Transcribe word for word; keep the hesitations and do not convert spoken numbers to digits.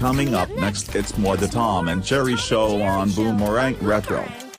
Coming up next, it's more The Tom and Jerry Show on Boomerang Retro.